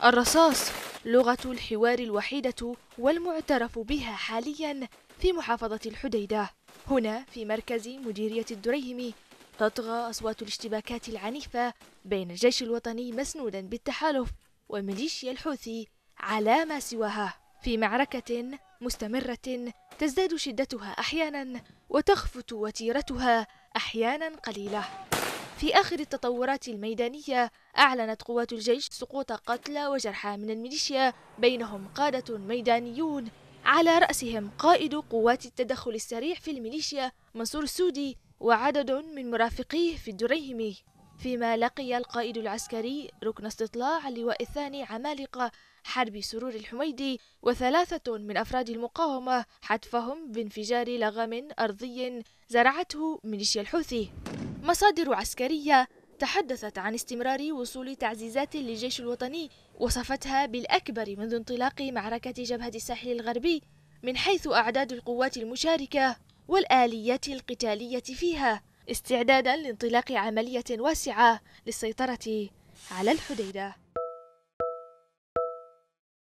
الرصاص لغة الحوار الوحيدة والمعترف بها حاليا في محافظة الحديدة. هنا في مركز مديرية الدريهم تطغى أصوات الاشتباكات العنيفة بين الجيش الوطني مسنودا بالتحالف وميليشيا الحوثي على ما سواها، في معركة مستمرة تزداد شدتها أحيانا وتخفت وتيرتها أحيانا قليلة. في آخر التطورات الميدانية أعلنت قوات الجيش سقوط قتلى وجرحى من الميليشيا، بينهم قادة ميدانيون على رأسهم قائد قوات التدخل السريع في الميليشيا منصور السودي وعدد من مرافقيه في الدريهم، فيما لقي القائد العسكري ركن استطلاع اللواء الثاني عمالقة حربي سرور الحميدي وثلاثة من أفراد المقاومة حتفهم بانفجار لغم أرضي زرعته ميليشيا الحوثي. مصادر عسكرية تحدثت عن استمرار وصول تعزيزات للجيش الوطني وصفتها بالأكبر منذ انطلاق معركة جبهة الساحل الغربي من حيث أعداد القوات المشاركة والآليات القتالية فيها، استعدادا لانطلاق عملية واسعة للسيطرة على الحديدة.